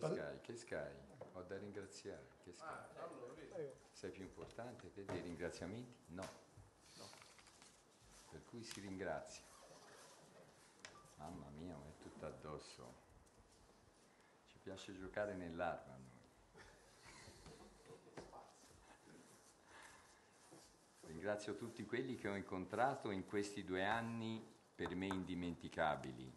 Che Sky? Ho da ringraziare. Che Sky? Sei più importante te dei ringraziamenti? No. Per cui si ringrazia. Mamma mia, ma è tutto addosso. Ci piace giocare nell'arma a noi. Ringrazio tutti quelli che ho incontrato in questi 2 anni per me indimenticabili.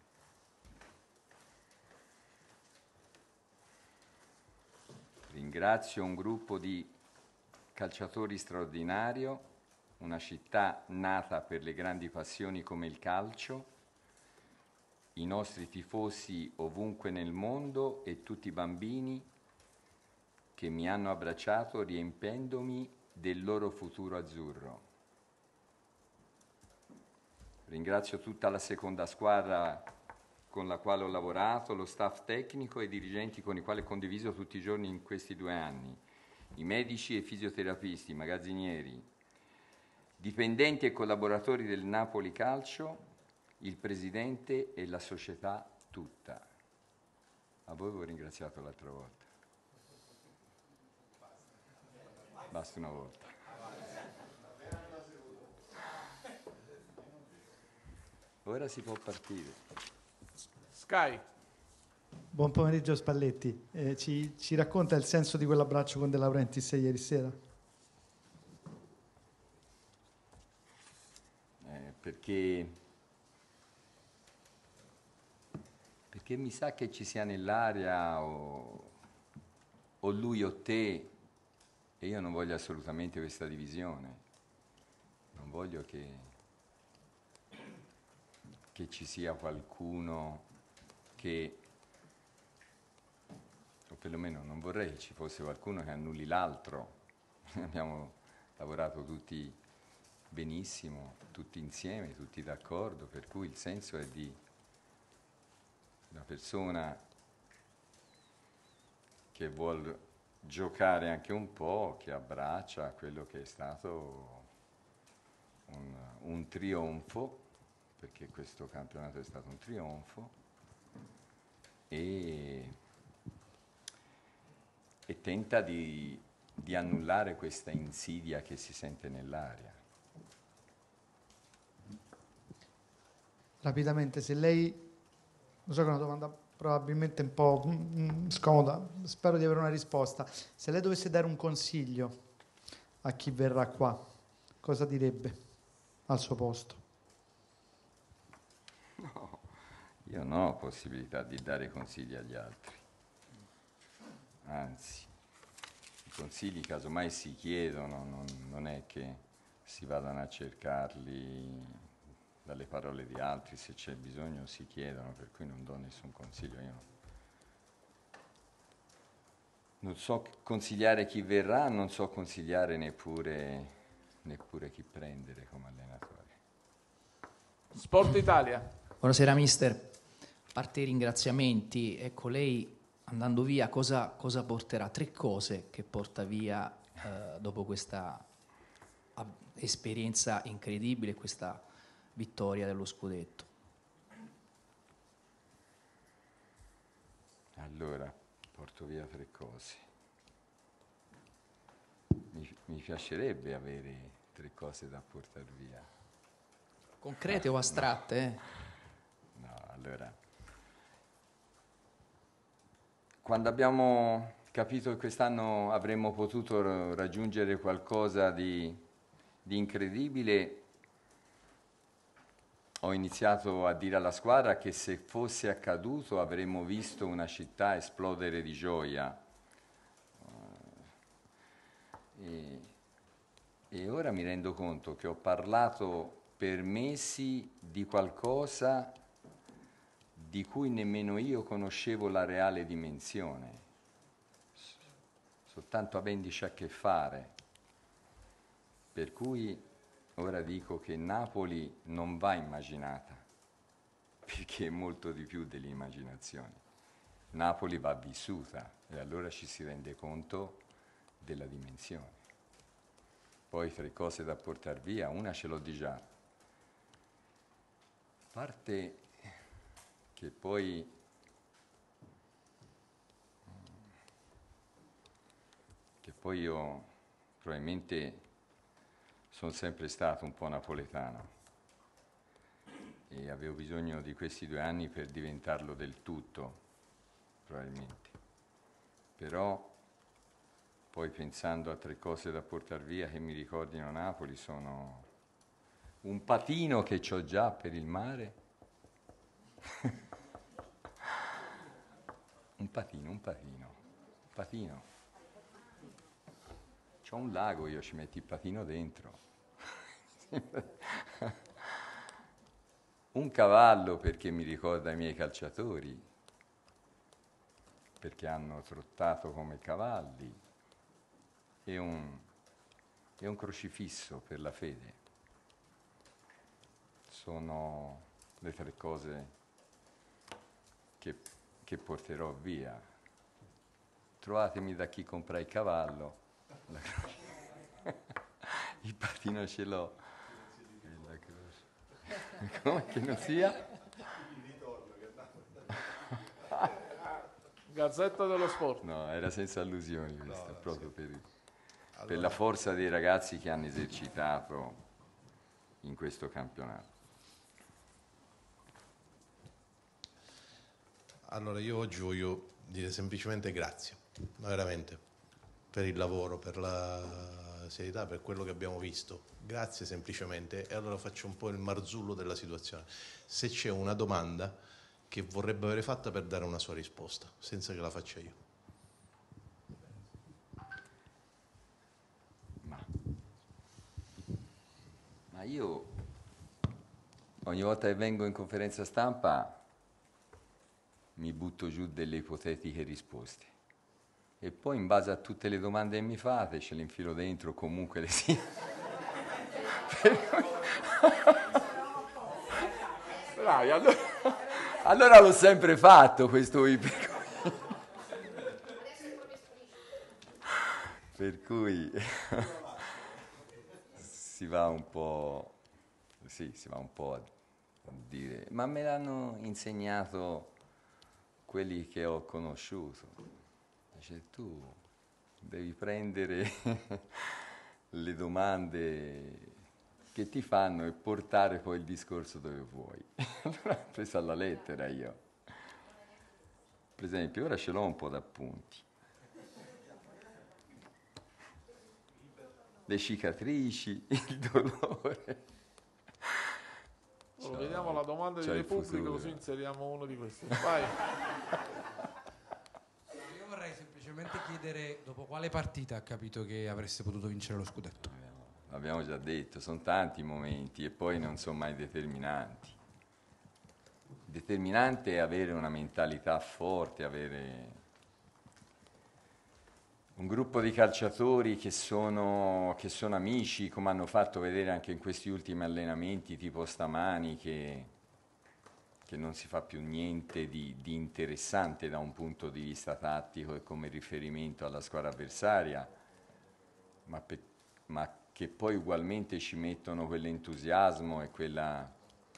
Ringrazio un gruppo di calciatori straordinario, una città nata per le grandi passioni come il calcio, i nostri tifosi ovunque nel mondo e tutti i bambini che mi hanno abbracciato riempendomi del loro futuro azzurro. Ringrazio tutta la seconda squadra con la quale ho lavorato, lo staff tecnico e i dirigenti con i quali ho condiviso tutti i giorni in questi 2 anni, i medici e fisioterapisti, i magazzinieri, dipendenti e collaboratori del Napoli Calcio, il presidente e la società tutta. A voi vi ho ringraziato l'altra volta. Basta una volta. Ora si può partire. Sky. Buon pomeriggio Spalletti. Ci racconta il senso di quell'abbraccio con De Laurentiis ieri sera? Perché mi sa che ci sia nell'aria o lui o te, e io non voglio assolutamente questa divisione, non voglio che ci sia qualcuno che, o perlomeno non vorrei che ci fosse qualcuno che annulli l'altro. Abbiamo lavorato tutti benissimo, tutti insieme, tutti d'accordo, per cui il senso è di una persona che vuol giocare anche un po', che abbraccia quello che è stato un trionfo, perché questo campionato è stato un trionfo, e tenta di annullare questa insidia che si sente nell'aria. Rapidamente, se lei, lo so che è una domanda probabilmente un po' scomoda, spero di avere una risposta, se lei dovesse dare un consiglio a chi verrà qua, cosa direbbe al suo posto? No, io non ho possibilità di dare consigli agli altri, anzi, i consigli casomai si chiedono, non è che si vadano a cercarli dalle parole di altri, se c'è bisogno si chiedono, per cui non do nessun consiglio. Io non so consigliare chi verrà, non so consigliare neppure chi prendere come allenatore. Sport Italia. Buonasera mister, a parte i ringraziamenti, ecco, lei andando via cosa porterà? 3 cose che porta via dopo questa esperienza incredibile, questa vittoria dello scudetto. Allora, porto via 3 cose. Mi piacerebbe avere 3 cose da portare via. Concrete o astratte? No, allora, quando abbiamo capito che quest'anno avremmo potuto raggiungere qualcosa di incredibile, ho iniziato a dire alla squadra che se fosse accaduto avremmo visto una città esplodere di gioia. E ora mi rendo conto che ho parlato per mesi di qualcosa di cui nemmeno io conoscevo la reale dimensione, soltanto avendoci a che fare. Per cui ora dico che Napoli non va immaginata, perché è molto di più dell'immaginazione. Napoli va vissuta e allora ci si rende conto della dimensione. Poi 3 cose da portare via, una ce l'ho di già. A parte che poi poi io probabilmente sono sempre stato un po' napoletano e avevo bisogno di questi 2 anni per diventarlo del tutto, probabilmente. Però poi pensando a 3 cose da portare via che mi ricordino Napoli sono un patino che c'ho già per il mare, un patino. C'ho un lago, io ci metti il patino dentro. Un cavallo perché mi ricorda i miei calciatori, perché hanno trottato come cavalli, e un crocifisso per la fede. Sono le 3 cose che porterò via. Trovatemi da chi compra il cavallo, il patino ce l'ho. Come che non sia? Gazzetta dello Sport. No, era senza allusioni questa, proprio per la forza dei ragazzi che hanno esercitato in questo campionato. Allora io oggi voglio dire semplicemente grazie, ma veramente, per il lavoro, per la serietà, per quello che abbiamo visto. Grazie semplicemente, e allora faccio un po' il marzullo della situazione. Se c'è una domanda che vorrebbe avere fatta per dare una sua risposta, senza che la faccia io. Ma io ogni volta che vengo in conferenza stampa mi butto giù delle ipotetiche risposte e poi in base a tutte le domande che mi fate ce le infilo dentro, comunque le sia. Bravi, allora l'ho sempre fatto questo per cui si va un po' a dire, ma me l'hanno insegnato quelli che ho conosciuto. Dice, tu devi prendere le domande che ti fanno e portare poi il discorso dove vuoi. Allora ho preso alla lettera io. Per esempio, ora ce l'ho un po' d'appunti. Le cicatrici, il dolore. Vediamo la domanda di Repubblica, così inseriamo uno di questi. Vai. Io vorrei semplicemente chiedere dopo quale partita ha capito che avreste potuto vincere lo scudetto. L'abbiamo già detto, sono tanti momenti e poi non sono mai determinanti. Determinante è avere una mentalità forte, avere un gruppo di calciatori che sono amici, come hanno fatto vedere anche in questi ultimi allenamenti, tipo stamani, che non si fa più niente di interessante da un punto di vista tattico e come riferimento alla squadra avversaria, ma che poi ugualmente ci mettono quell'entusiasmo e quella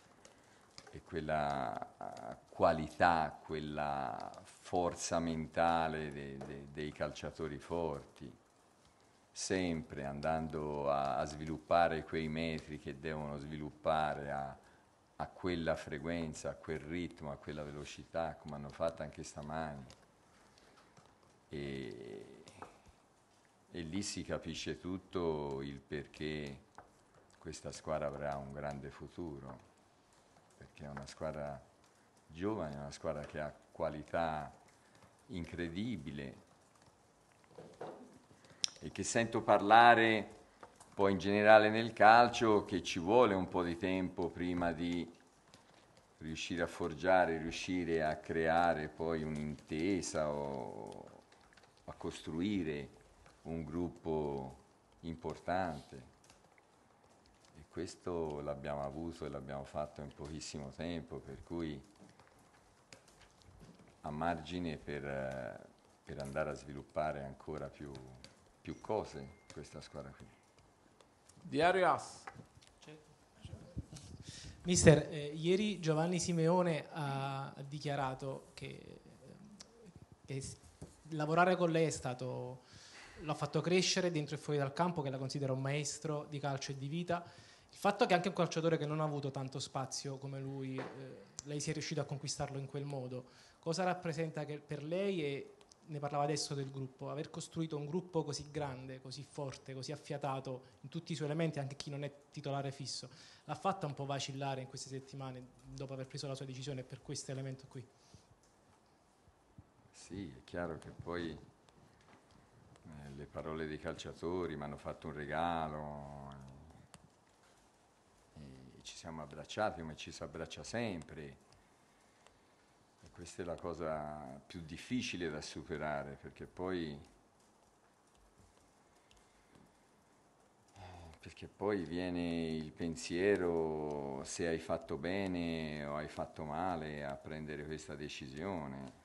qualità, quella forza mentale dei calciatori forti, sempre andando a sviluppare quei metri che devono sviluppare a quella frequenza, a quel ritmo, a quella velocità, come hanno fatto anche stamani. E lì si capisce tutto il perché questa squadra avrà un grande futuro, perché è una squadra giovane, una squadra che ha qualità incredibile e che sento parlare poi in generale nel calcio che ci vuole un po' di tempo prima di riuscire a forgiare, riuscire a creare poi un'intesa o a costruire un gruppo importante. E questo l'abbiamo avuto e l'abbiamo fatto in pochissimo tempo, per cui a margine per andare a sviluppare ancora più cose questa squadra qui. Diario As. Mister, ieri Giovanni Simeone ha dichiarato che lavorare con lei è stato l'ha fatto crescere dentro e fuori dal campo, che la considera un maestro di calcio e di vita. Il fatto che anche un calciatore che non ha avuto tanto spazio come lui, lei sia riuscito a conquistarlo in quel modo, cosa rappresenta per lei? E ne parlava adesso del gruppo, aver costruito un gruppo così grande, così forte, così affiatato in tutti i suoi elementi, anche chi non è titolare fisso, l'ha fatta un po' vacillare in queste settimane dopo aver preso la sua decisione per questo elemento qui? Sì, è chiaro che poi le parole dei calciatori mi hanno fatto un regalo e ci siamo abbracciati come ci si abbraccia sempre. E questa è la cosa più difficile da superare, perché poi viene il pensiero se hai fatto bene o hai fatto male a prendere questa decisione.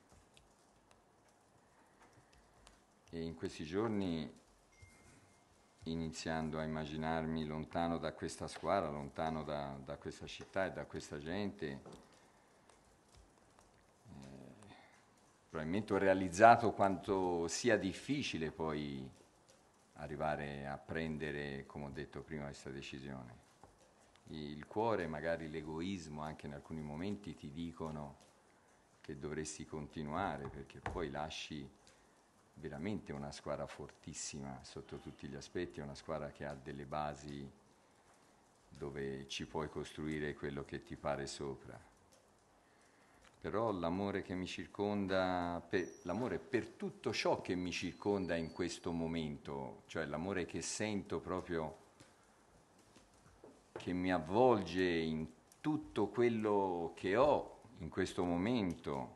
E in questi giorni, iniziando a immaginarmi lontano da questa squadra, lontano da questa città e da questa gente, probabilmente ho realizzato quanto sia difficile poi arrivare a prendere, come ho detto prima, questa decisione. Il cuore, magari l'egoismo, anche in alcuni momenti ti dicono che dovresti continuare, perché poi lasci veramente una squadra fortissima sotto tutti gli aspetti, è una squadra che ha delle basi dove ci puoi costruire quello che ti pare sopra. Però l'amore che mi circonda, l'amore per tutto ciò che mi circonda in questo momento, cioè l'amore che sento proprio, che mi avvolge in tutto quello che ho in questo momento,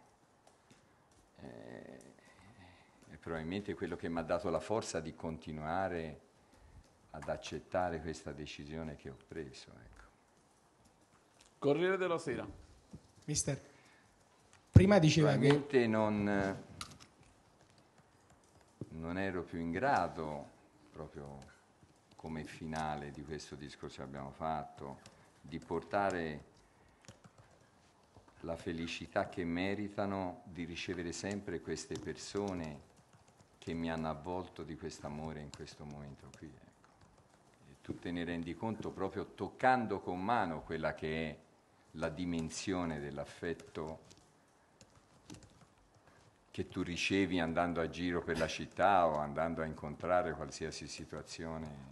è probabilmente quello che mi ha dato la forza di continuare ad accettare questa decisione che ho preso. Ecco. Corriere della Sera. Mister, prima diceva che Probabilmente non ero più in grado, proprio come finale di questo discorso che abbiamo fatto, di portare la felicità che meritano di ricevere sempre queste persone che mi hanno avvolto di quest'amore in questo momento qui. Ecco. E tu te ne rendi conto proprio toccando con mano quella che è la dimensione dell'affetto che tu ricevi andando a giro per la città o andando a incontrare qualsiasi situazione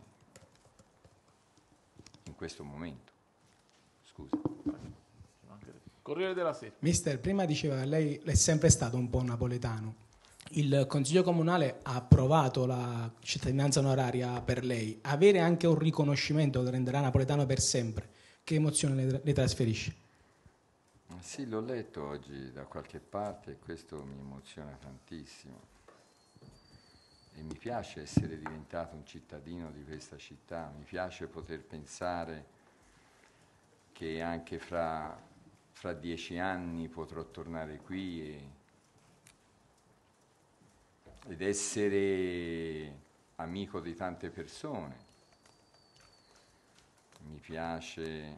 in questo momento. Scusa. Corriere della Sera. Mister, prima diceva che lei è sempre stato un po' napoletano. Il Consiglio Comunale ha approvato la cittadinanza onoraria per lei. Avere anche un riconoscimento che renderà napoletano per sempre, che emozione le trasferisce? Sì, l'ho letto oggi da qualche parte e questo mi emoziona tantissimo. E mi piace essere diventato un cittadino di questa città, mi piace poter pensare che anche fra 10 anni potrò tornare qui ed essere amico di tante persone. Mi piace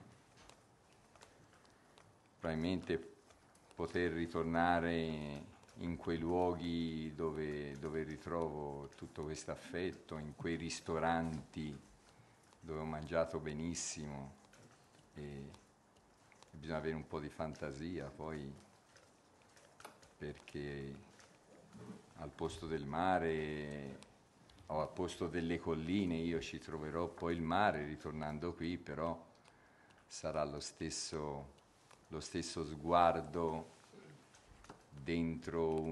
probabilmente poter ritornare in quei luoghi dove ritrovo tutto questo affetto, in quei ristoranti dove ho mangiato benissimo e bisogna avere un po' di fantasia poi, perché al posto del mare o al posto delle colline io ci troverò poi il mare ritornando qui, però sarà lo stesso sguardo dentro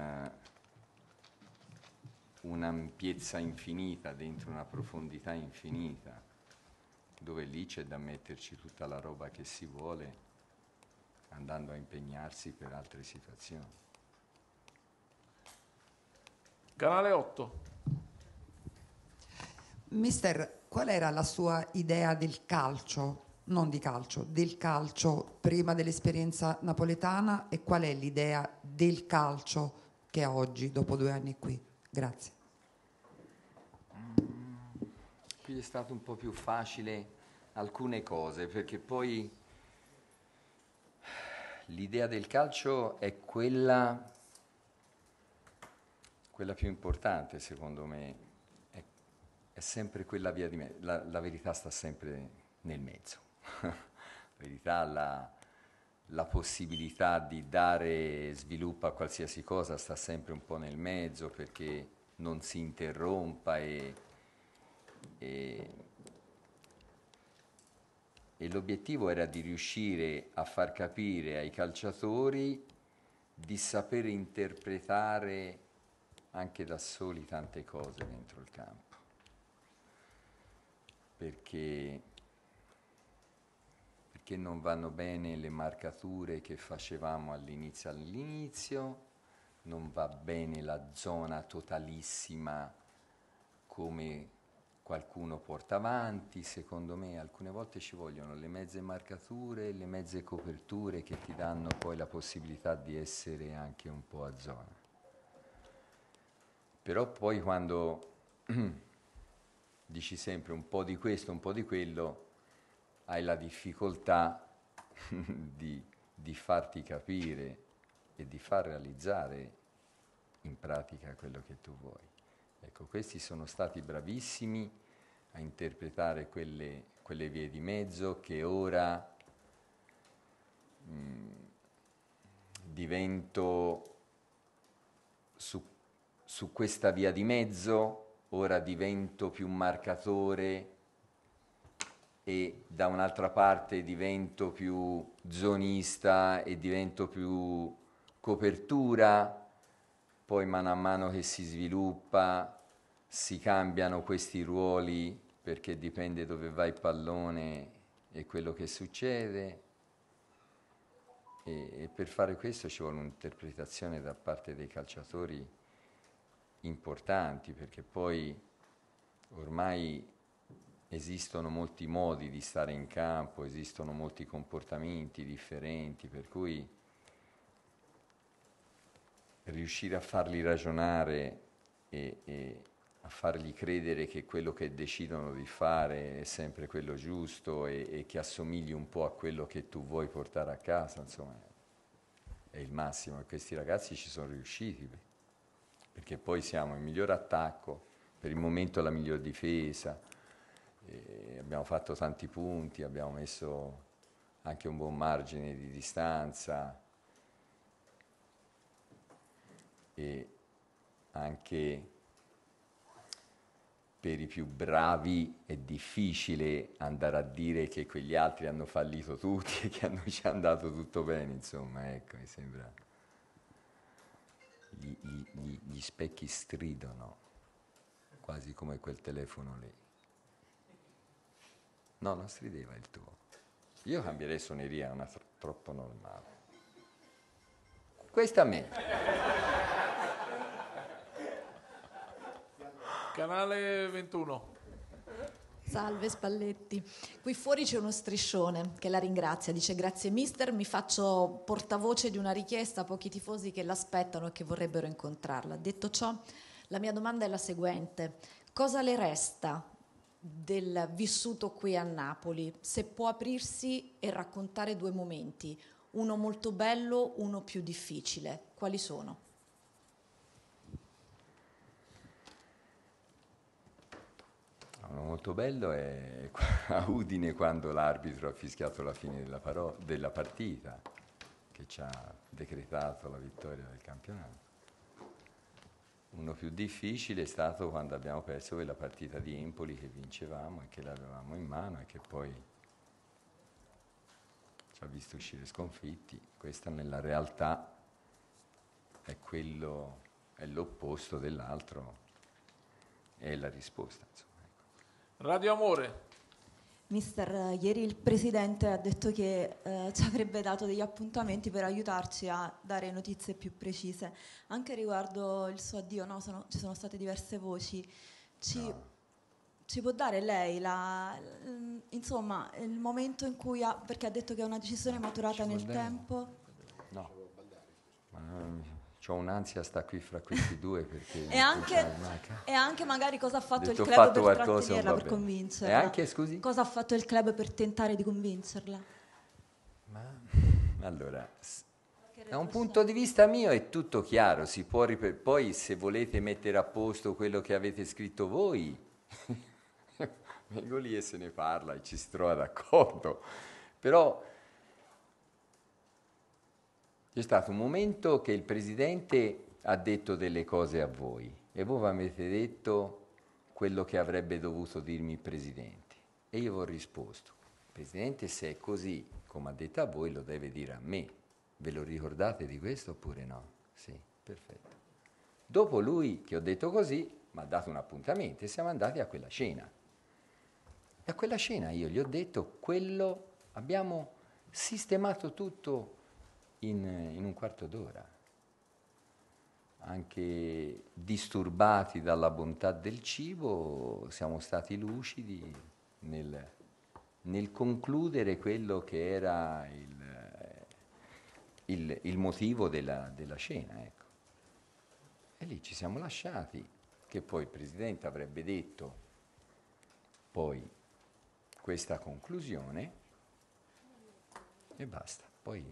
un'ampiezza infinita, dentro una profondità infinita, dove lì c'è da metterci tutta la roba che si vuole, andando a impegnarsi per altre situazioni. Canale 8. Mister, qual era la sua idea del calcio? Non di calcio, del calcio prima dell'esperienza napoletana, e qual è l'idea del calcio che ha oggi, dopo 2 anni qui? Grazie. Qui è stato un po' più facile alcune cose, perché poi l'idea del calcio è quella quella più importante secondo me è sempre quella via di mezzo. La verità sta sempre nel mezzo. La verità, la possibilità di dare sviluppo a qualsiasi cosa sta sempre un po' nel mezzo, perché non si interrompa e l'obiettivo era di riuscire a far capire ai calciatori di sapere interpretare anche da soli tante cose dentro il campo, perché non vanno bene le marcature che facevamo all'inizio, non va bene la zona totalissima come qualcuno porta avanti. Secondo me alcune volte ci vogliono le mezze marcature, le mezze coperture che ti danno poi la possibilità di essere anche un po' a zona. Però poi quando dici sempre un po' di questo, un po' di quello, hai la difficoltà di farti capire e di far realizzare in pratica quello che tu vuoi. Ecco, questi sono stati bravissimi a interpretare quelle vie di mezzo che ora divento su questa via di mezzo, ora divento più marcatore e da un'altra parte divento più zonista e divento più copertura, poi mano a mano che si sviluppa si cambiano questi ruoli perché dipende dove va il pallone e quello che succede, e per fare questo ci vuole un'interpretazione da parte dei calciatori importanti, perché poi ormai esistono molti modi di stare in campo, esistono molti comportamenti differenti, per cui riuscire a farli ragionare e a fargli credere che quello che decidono di fare è sempre quello giusto e che assomigli un po' a quello che tu vuoi portare a casa, insomma, è il massimo. E questi ragazzi ci sono riusciti, perché poi siamo il miglior attacco, per il momento la miglior difesa, abbiamo fatto tanti punti, abbiamo messo anche un buon margine di distanza e anche per i più bravi è difficile andare a dire che quegli altri hanno fallito tutti e che a noi ci è andato tutto bene, insomma, ecco, mi sembra. Gli specchi stridono, quasi come quel telefono lì. No, non strideva il tuo. Io cambierei suoneria, è una troppo normale. Questa a me. Canale 21. Salve Spalletti, qui fuori c'è uno striscione che la ringrazia, dice: grazie mister, mi faccio portavoce di una richiesta a pochi tifosi che l'aspettano e che vorrebbero incontrarla. Detto ciò, la mia domanda è la seguente: cosa le resta del vissuto qui a Napoli, se può aprirsi e raccontare due momenti, uno molto bello, uno più difficile, quali sono? Uno molto bello è a Udine, quando l'arbitro ha fischiato la fine della partita, che ci ha decretato la vittoria del campionato. Uno più difficile è stato quando abbiamo perso quella partita di Empoli che vincevamo e che l'avevamo in mano e che poi ci ha visto uscire sconfitti. Questa nella realtà è l'opposto dell'altro, è la risposta, insomma. Radio Amore. Mister, ieri il Presidente ha detto che ci avrebbe dato degli appuntamenti per aiutarci a dare notizie più precise. Anche riguardo il suo addio, no? Ci sono state diverse voci. Ci può dare lei insomma, il momento in cui perché ha detto che è una decisione maturata nel tempo? No, c'ho un'ansia sta qui fra questi due, perché e anche magari cosa ha fatto il club per trattenerla, per convincerla. E anche, scusi? Cosa ha fatto il club per tentare di convincerla? Allora, perché Da un punto di vista mio è tutto chiaro, si può poi se volete mettere a posto quello che avete scritto voi, vengo lì e se ne parla e ci si trova d'accordo, però c'è stato un momento che il Presidente ha detto delle cose a voi e voi avete detto quello che avrebbe dovuto dirmi il Presidente e io vi ho risposto, Presidente, se è così come ha detto a voi lo deve dire a me. Ve lo ricordate di questo oppure no? Sì, perfetto. Dopo lui, che ho detto così, mi ha dato un appuntamento e siamo andati a quella cena. E a quella cena io gli ho detto quello, abbiamo sistemato tutto in un quarto d'ora. Anche disturbati dalla bontà del cibo, siamo stati lucidi nel concludere quello che era il motivo della cena, ecco. E lì ci siamo lasciati, che poi il Presidente avrebbe detto poi questa conclusione e basta. Poi,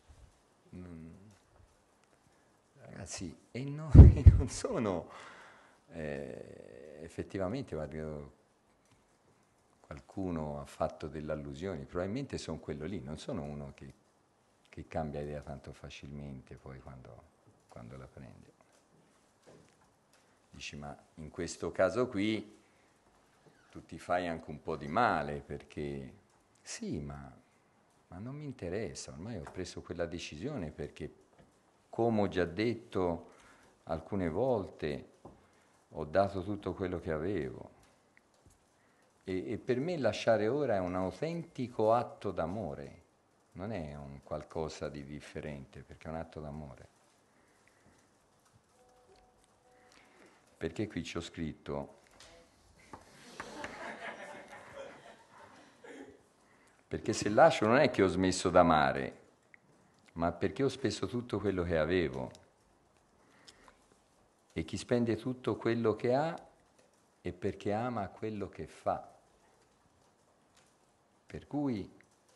ragazzi, e non sono effettivamente, guarda, qualcuno ha fatto delle allusioni, probabilmente sono quello lì, non sono uno che cambia idea tanto facilmente poi quando la prende. Dici, ma in questo caso qui tu ti fai anche un po' di male perché sì, ma non mi interessa, ormai ho preso quella decisione perché, come ho già detto alcune volte, ho dato tutto quello che avevo. E per me lasciare ora è un autentico atto d'amore. Non è un qualcosa di differente, perché è un atto d'amore. Perché qui ci ho scritto, perché se lascio non è che ho smesso d'amare, ma perché ho speso tutto quello che avevo. E chi spende tutto quello che ha è perché ama quello che fa. Per cui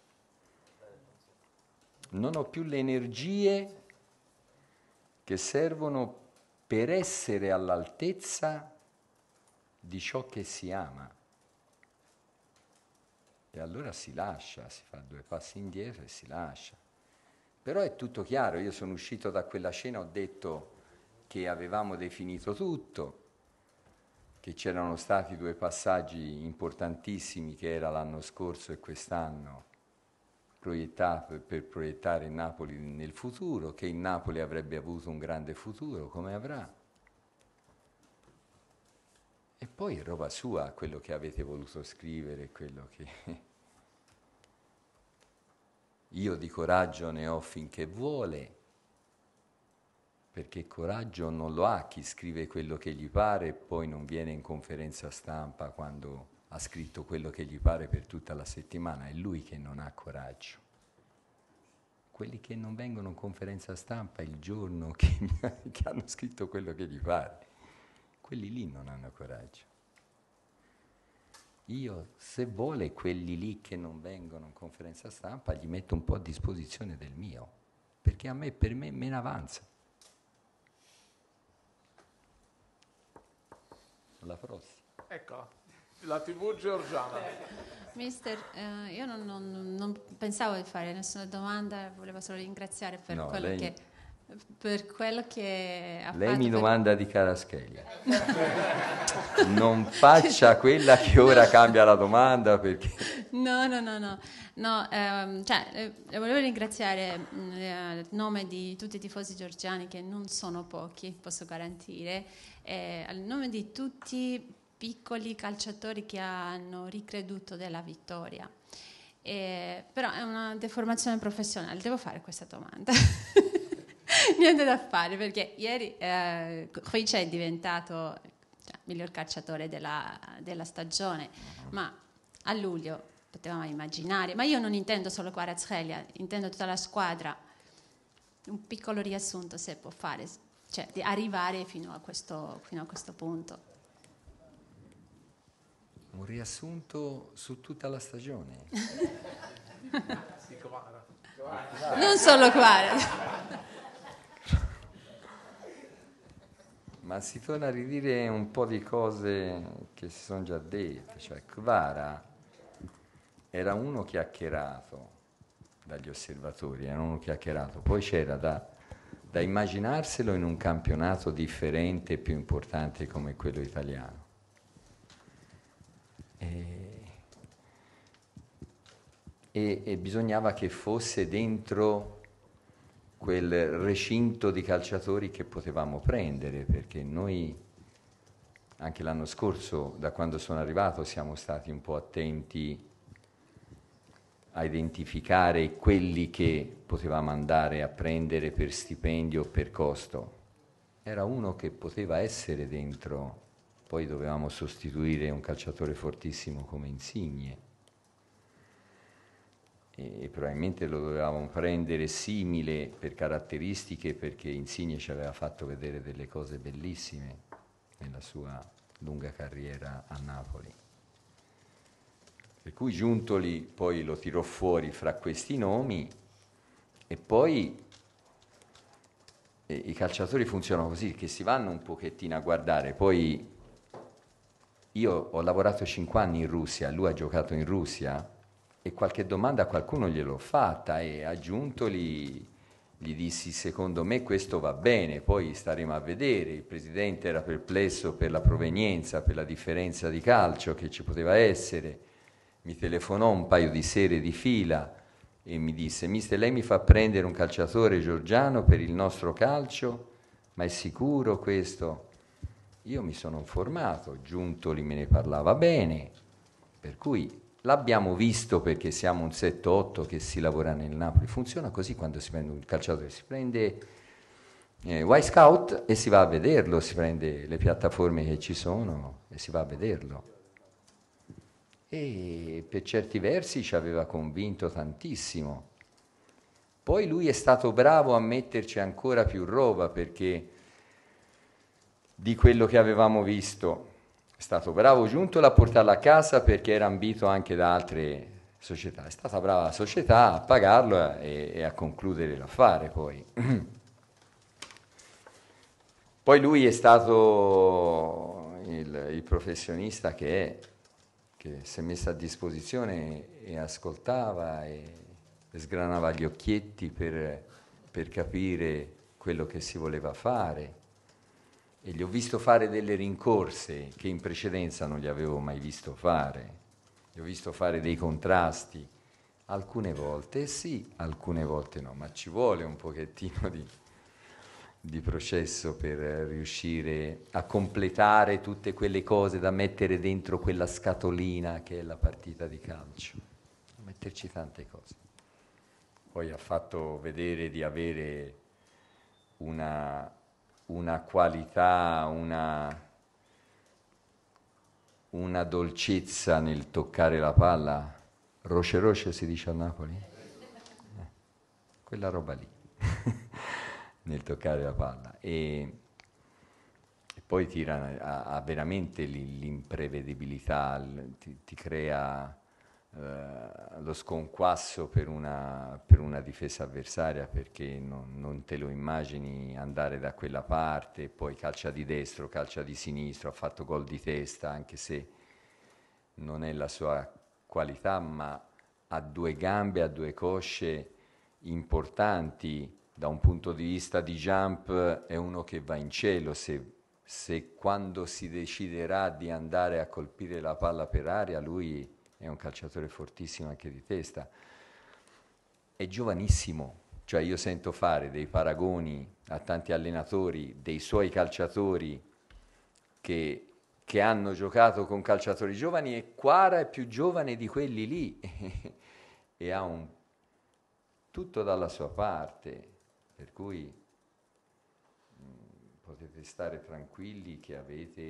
non ho più le energie che servono per essere all'altezza di ciò che si ama. E allora si lascia, si fa 2 passi indietro e si lascia. Però è tutto chiaro, io sono uscito da quella cena, ho detto che avevamo definito tutto, che c'erano stati 2 passaggi importantissimi che era l'anno scorso e quest'anno, proiettato per proiettare il Napoli nel futuro, che il Napoli avrebbe avuto un grande futuro, come avrà. E poi è roba sua quello che avete voluto scrivere, quello che... Io di coraggio ne ho finché vuole, perché coraggio non lo ha chi scrive quello che gli pare e poi non viene in conferenza stampa quando ha scritto quello che gli pare per tutta la settimana, è lui che non ha coraggio. Quelli che non vengono in conferenza stampa il giorno che hanno scritto quello che gli pare, quelli lì non hanno coraggio. Io, se vuole, quelli lì che non vengono in conferenza stampa gli metto un po' a disposizione del mio, perché per me me ne avanza. La prossima. Eccola, la TV georgiana. Mister, io non pensavo di fare nessuna domanda, volevo solo ringraziare per quello che ha fatto. Lei mi domanda di Karaschellia. Non faccia quella che ora cambia la domanda perché... No, volevo ringraziare a nome di tutti i tifosi georgiani, che non sono pochi, posso garantire, a nome di tutti piccoli calciatori che hanno ricreduto della vittoria. Però è una deformazione professionale, devo fare questa domanda. Niente da fare, perché ieri Khvicha è diventato miglior calciatore della stagione, ma a luglio potevamo immaginare, ma io non intendo solo Kvaratskhelia, intendo tutta la squadra. Un piccolo riassunto se può fare, cioè di arrivare fino a questo punto. Un riassunto su tutta la stagione. Non solo Kvara. Ma si torna a ridire un po' di cose che si sono già dette, cioè Kvara era uno chiacchierato dagli osservatori, era uno chiacchierato, poi c'era da immaginarselo in un campionato differente e più importante come quello italiano. E bisognava che fosse dentro quel recinto di calciatori che potevamo prendere, perché noi anche l'anno scorso, da quando sono arrivato, siamo stati un po' attenti a identificare quelli che potevamo andare a prendere per stipendio o per costo. Era uno che poteva essere dentro, poi dovevamo sostituire un calciatore fortissimo come Insigne, e probabilmente lo dovevamo prendere simile per caratteristiche, perché Insigne ci aveva fatto vedere delle cose bellissime nella sua lunga carriera a Napoli. Per cui Giuntoli poi lo tirò fuori fra questi nomi, e poi i calciatori funzionano così, che si vanno un pochettino a guardare. Poi io ho lavorato 5 anni in Russia, lui ha giocato in Russia, e qualche domanda a qualcuno gliel'ho fatta, e a Giuntoli gli dissi: secondo me questo va bene, poi staremo a vedere. Il presidente era perplesso per la provenienza, per la differenza di calcio che ci poteva essere. Mi telefonò un paio di sere di fila e mi disse: mister, lei mi fa prendere un calciatore georgiano per il nostro calcio? Ma è sicuro questo? Io mi sono informato, Giuntoli me ne parlava bene, per cui l'abbiamo visto, perché siamo un 7-8 che si lavora nel Napoli. Funziona così quando si prende un calciatore: si prende Y-Scout e si va a vederlo, si prende le piattaforme che ci sono e si va a vederlo. E per certi versi ci aveva convinto tantissimo. Poi lui è stato bravo a metterci ancora più roba, perché di quello che avevamo visto è stato bravo Giuntoli a portarlo a casa, perché era ambito anche da altre società. È stata brava la società a pagarlo e a concludere l'affare poi. Poi lui è stato il professionista che si è messo a disposizione e ascoltava e sgranava gli occhietti per capire quello che si voleva fare. E gli ho visto fare delle rincorse che in precedenza non gli avevo mai visto fare. Gli ho visto fare dei contrasti, alcune volte sì, alcune volte no, ma ci vuole un pochettino di processo per riuscire a completare tutte quelle cose da mettere dentro quella scatolina che è la partita di calcio. Metterci tante cose. Poi ha fatto vedere di avere una qualità, una dolcezza nel toccare la palla. Roce si dice a Napoli? Quella roba lì, nel toccare la palla. E poi ha veramente l'imprevedibilità, ti crea lo sconquasso per una difesa avversaria, perché non te lo immagini andare da quella parte, poi calcia di destro, calcia di sinistro, ha fatto gol di testa, anche se non è la sua qualità, ma ha 2 gambe, ha 2 cosce importanti da un punto di vista di jump. È uno che va in cielo se quando si deciderà di andare a colpire la palla per aria, lui è un calciatore fortissimo anche di testa. È giovanissimo, cioè io sento fare dei paragoni a tanti allenatori dei suoi calciatori che hanno giocato con calciatori giovani, e Kvara è più giovane di quelli lì e ha tutto dalla sua parte, per cui potete stare tranquilli che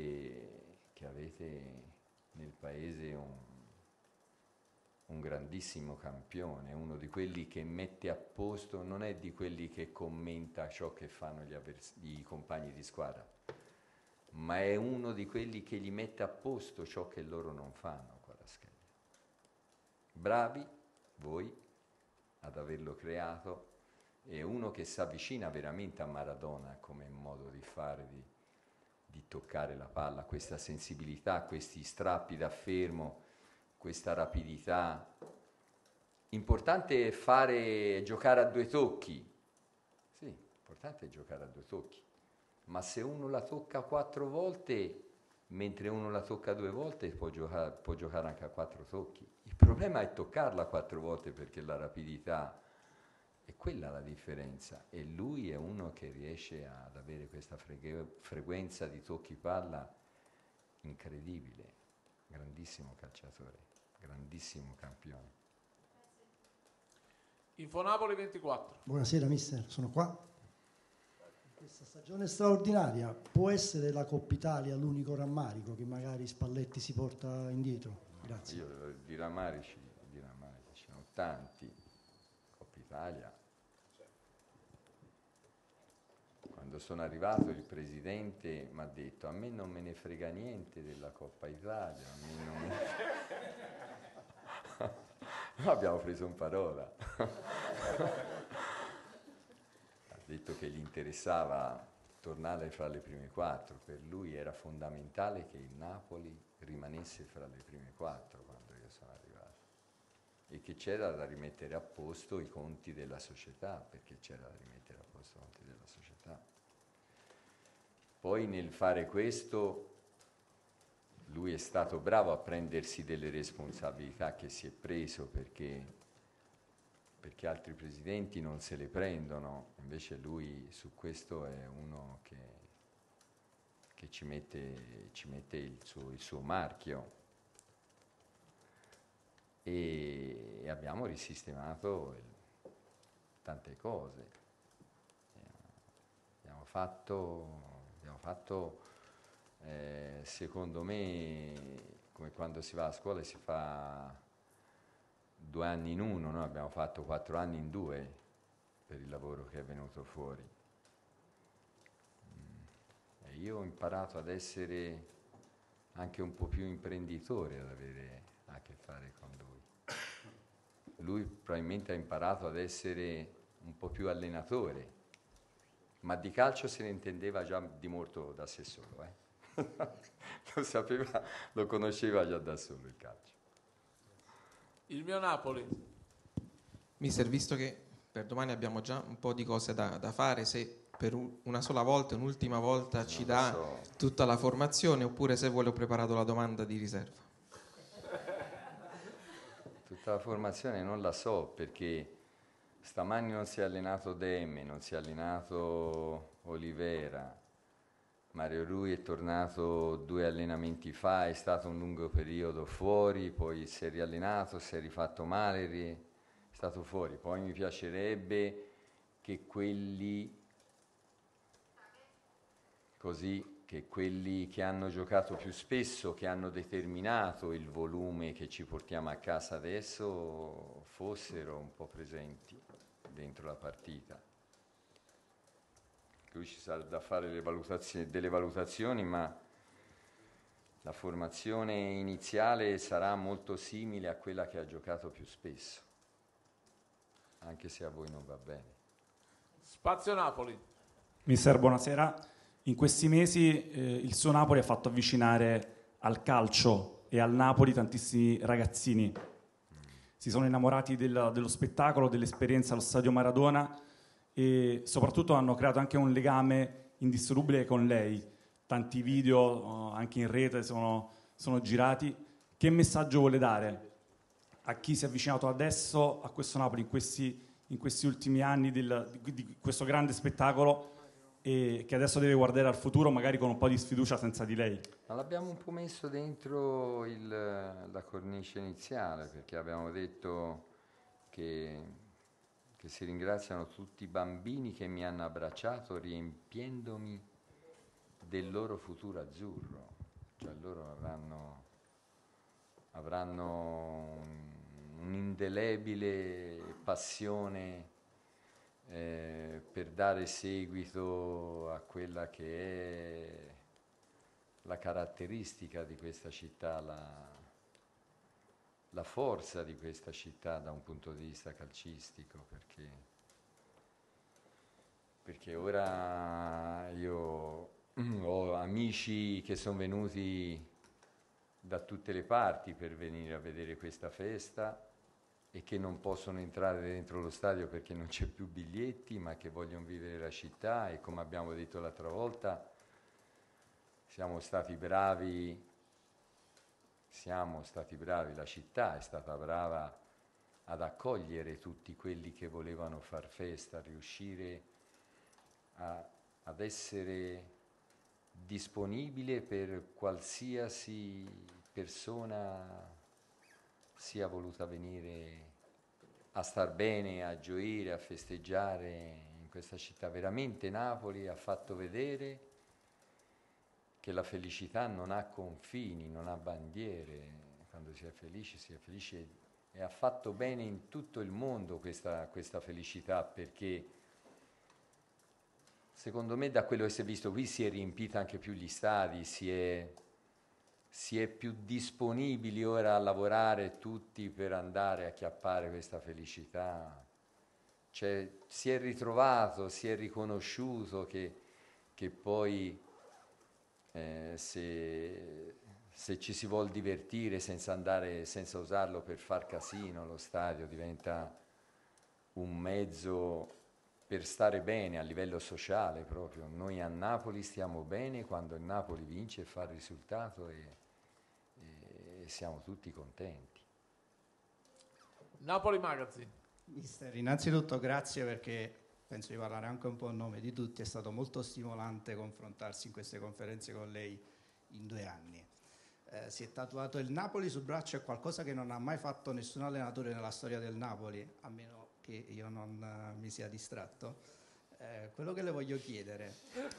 avete nel paese un grandissimo campione, uno di quelli che mette a posto, non è di quelli che commenta ciò che fanno i compagni di squadra, ma è uno di quelli che gli mette a posto ciò che loro non fanno qua a Scheglia. Bravi voi ad averlo creato, è uno che si avvicina veramente a Maradona come modo di fare, di toccare la palla, questa sensibilità, questi strappi da fermo, questa rapidità. Importante è giocare a 2 tocchi. Sì, importante è giocare a 2 tocchi. Ma se uno la tocca 4 volte, mentre uno la tocca 2 volte, può giocare anche a 4 tocchi. Il problema è toccarla 4 volte, perché la rapidità è quella la differenza. E lui è uno che riesce ad avere questa frequenza di tocchi palla incredibile. Grandissimo calciatore, grandissimo campione. Infonapoli 24. Buonasera mister, sono qua. Questa stagione straordinaria può essere la Coppa Italia l'unico rammarico che magari Spalletti si porta indietro? Grazie. Io di rammarici ce ne ho tanti. Coppa Italia. Quando sono arrivato il presidente mi ha detto: a me non me ne frega niente della Coppa Italia. A me non me... No, abbiamo preso in parola. Ha detto che gli interessava tornare fra le prime 4. Per lui era fondamentale che il Napoli rimanesse fra le prime 4 quando io sono arrivato, e che c'era da rimettere a posto i conti della società, perché c'era da rimettere a posto i conti della società. Poi nel fare questo lui è stato bravo a prendersi delle responsabilità che si è preso, perché altri presidenti non se le prendono, invece lui su questo è uno che ci mette il suo marchio, e abbiamo risistemato tante cose. Abbiamo fatto secondo me, come quando si va a scuola e si fa 2 anni in uno, noi abbiamo fatto 4 anni in 2 per il lavoro che è venuto fuori. E io ho imparato ad essere anche un po' più imprenditore, ad avere a che fare con lui. Lui probabilmente ha imparato ad essere un po' più allenatore, ma di calcio se ne intendeva già di molto da sé solo, Lo sapeva, lo conosceva già da solo il calcio. Il mio Napoli. Mister, visto che per domani abbiamo già un po' di cose da fare, se per una sola volta, un'ultima volta ci dà tutta la formazione, oppure se vuole ho preparato la domanda di riserva. Tutta la formazione non la so, perché stamani non si è allenato Demme, non si è allenato Olivera. Mario Rui è tornato 2 allenamenti fa, è stato un lungo periodo fuori, poi si è riallenato, si è rifatto male, è stato fuori. Poi mi piacerebbe che quelli che hanno giocato più spesso, che hanno determinato il volume che ci portiamo a casa adesso, fossero un po' presenti dentro la partita. Lui ci sarà da fare delle valutazioni, ma la formazione iniziale sarà molto simile a quella che ha giocato più spesso, anche se a voi non va bene. Spazio Napoli. Mister, buonasera. In questi mesi il suo Napoli ha fatto avvicinare al calcio e al Napoli tantissimi ragazzini. Si sono innamorati dello spettacolo, dell'esperienza allo Stadio Maradona, e soprattutto hanno creato anche un legame indissolubile con lei. Tanti video anche in rete sono girati. Che messaggio vuole dare a chi si è avvicinato adesso a questo Napoli in questi ultimi anni di questo grande spettacolo, e che adesso deve guardare al futuro magari con un po' di sfiducia senza di lei? Ma l'abbiamo un po' messo dentro la cornice iniziale, perché abbiamo detto che si ringraziano tutti i bambini che mi hanno abbracciato riempiendomi del loro futuro azzurro. Cioè loro avranno un'indelebile passione per dare seguito a quella che è la caratteristica di questa città, la forza di questa città da un punto di vista calcistico, perché ora io Ho amici che sono venuti da tutte le parti per venire a vedere questa festa e che non possono entrare dentro lo stadio perché non c'è più biglietti, ma che vogliono vivere la città, e come abbiamo detto l'altra volta, siamo stati bravi, la città è stata brava ad accogliere tutti quelli che volevano far festa, riuscire ad essere disponibile per qualsiasi persona sia voluta venire a star bene, a gioire, a festeggiare in questa città. Veramente Napoli ha fatto vedere che la felicità non ha confini, non ha bandiere. Quando si è felici, e ha fatto bene in tutto il mondo questa felicità, perché secondo me da quello che si è visto qui si è riempita anche più gli stadi, si è più disponibili ora a lavorare tutti per andare a chiappare questa felicità. Cioè, si è ritrovato, si è riconosciuto che poi se ci si vuol divertire senza usarlo per far casino, lo stadio diventa un mezzo per stare bene a livello sociale proprio. Noi a Napoli stiamo bene quando il Napoli vince e fa il risultato, e siamo tutti contenti. Napoli Magazine. Mister, innanzitutto grazie, perché penso di parlare anche un po' a nome di tutti, è stato molto stimolante confrontarsi in queste conferenze con lei in 2 anni. Si è tatuato il Napoli sul braccio, è qualcosa che non ha mai fatto nessun allenatore nella storia del Napoli, a meno che io non mi sia distratto. Quello che le voglio chiedere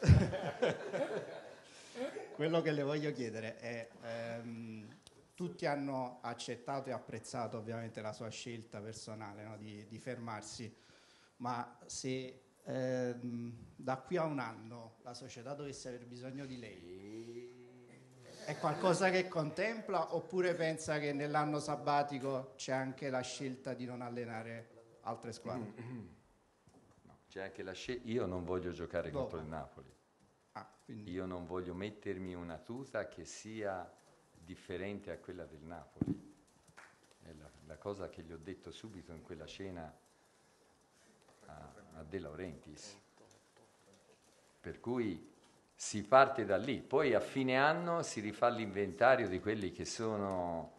è tutti hanno accettato e apprezzato ovviamente la sua scelta personale, no, di fermarsi, ma se da qui a 1 anno la società dovesse aver bisogno di lei, è qualcosa che contempla, oppure pensa che nell'anno sabbatico c'è anche la scelta di non allenare altre squadre? No, c'è anche la scelta. Io non voglio giocare contro il Napoli. Io non voglio mettermi una tuta che sia differente a quella del Napoli. È la cosa che gli ho detto subito in quella cena a De Laurentiis. Per cui si parte da lì, poi a fine anno si rifà l'inventario di quelli che sono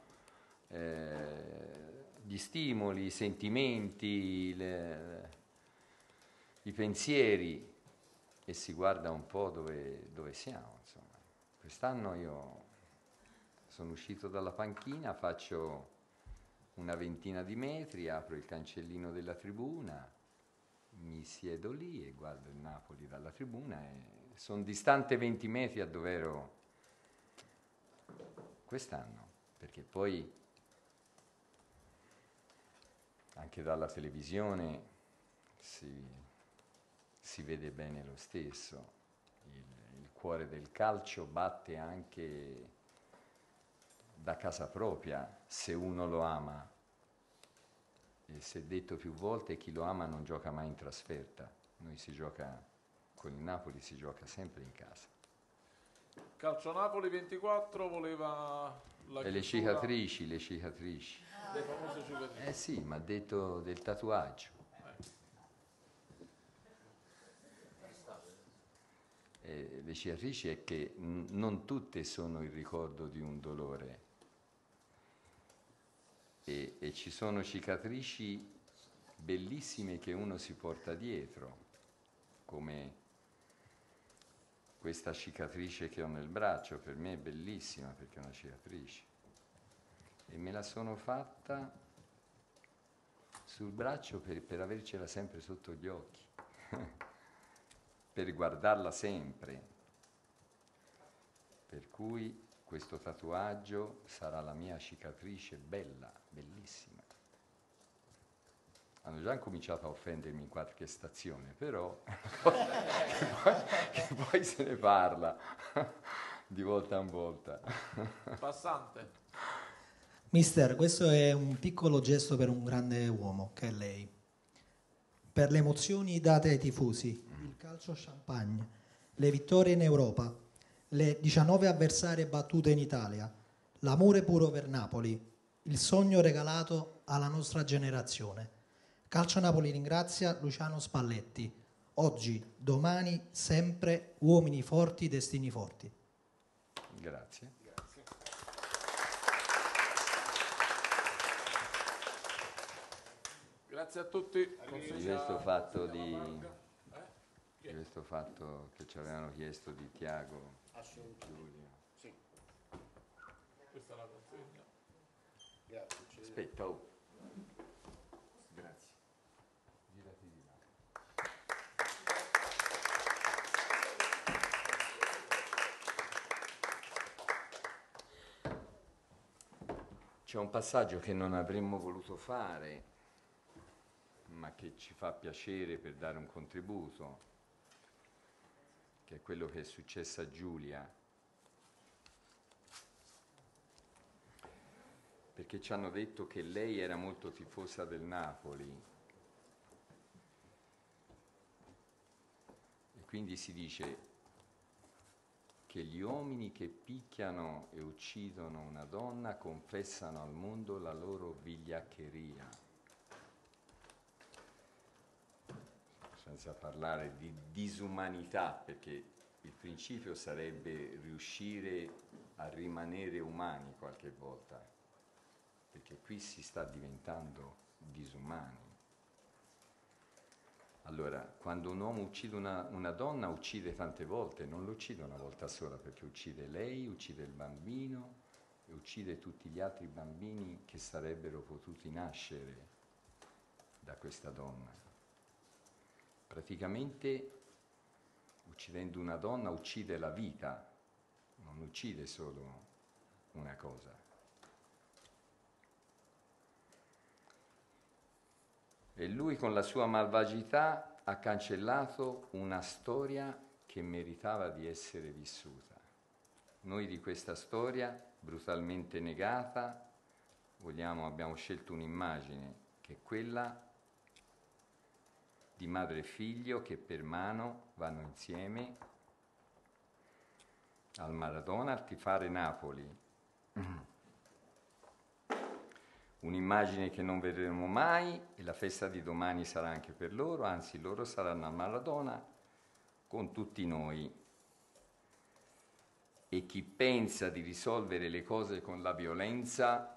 gli stimoli, i sentimenti, i pensieri, e si guarda un po' dove siamo. Insomma. Quest'anno io sono uscito dalla panchina, faccio una 20 di metri, apro il cancellino della tribuna, mi siedo lì e guardo il Napoli dalla tribuna, e sono distante 20 metri a dove ero quest'anno, perché poi anche dalla televisione si vede bene lo stesso. Il cuore del calcio batte anche da casa propria, se uno lo ama. E si è detto più volte, chi lo ama non gioca mai in trasferta. Noi con il Napoli si gioca sempre in casa. Calcio Napoli 24 voleva la le cicatrici. Le famose cicatrici. Sì, ma ha detto del tatuaggio. Le cicatrici è che non tutte sono il ricordo di un dolore, e ci sono cicatrici bellissime che uno si porta dietro, come questa cicatrice che ho nel braccio. Per me è bellissima perché è una cicatrice, e me la sono fatta sul braccio per avercela sempre sotto gli occhi per guardarla sempre, per cui questo tatuaggio sarà la mia cicatrice bella, bellissima. Hanno già cominciato a offendermi in qualche stazione, però che poi se ne parla di volta in volta. Passante. Mister, questo è un piccolo gesto per un grande uomo, che è lei. Per le emozioni date ai tifosi, il calcio champagne, le vittorie in Europa, le 19 avversarie battute in Italia, l'amore puro per Napoli, il sogno regalato alla nostra generazione. Calcio Napoli ringrazia Luciano Spalletti. Oggi, domani, sempre uomini forti, destini forti. Grazie. Grazie a tutti. Di questo fatto che ci avevano chiesto di Tiago. Giulia. Sì. Questa è la consegna. Grazie. Aspetta, oh. Grazie. Girati di là. C'è un passaggio che non avremmo voluto fare, ma che ci fa piacere per dare un contributo, che è quello che è successo a Giulia, perché ci hanno detto che lei era molto tifosa del Napoli e quindi si dice che gli uomini che picchiano e uccidono una donna confessano al mondo la loro vigliaccheria. Senza parlare di disumanità, perché il principio sarebbe riuscire a rimanere umani qualche volta, perché qui si sta diventando disumani. Allora, quando un uomo uccide una donna, uccide tante volte, non lo uccide una volta sola, perché uccide lei, uccide il bambino e uccide tutti gli altri bambini che sarebbero potuti nascere da questa donna. Praticamente, uccidendo una donna, uccide la vita, non uccide solo una cosa. E lui con la sua malvagità ha cancellato una storia che meritava di essere vissuta. Noi di questa storia, brutalmente negata, abbiamo scelto un'immagine, che è quella di madre e figlio che per mano vanno insieme al Maradona a tifare Napoli. Un'immagine che non vedremo mai e la festa di domani sarà anche per loro, anzi loro saranno a Maradona con tutti noi. E chi pensa di risolvere le cose con la violenza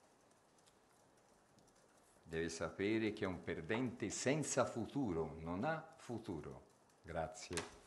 deve sapere che è un perdente senza futuro, non ha futuro. Grazie.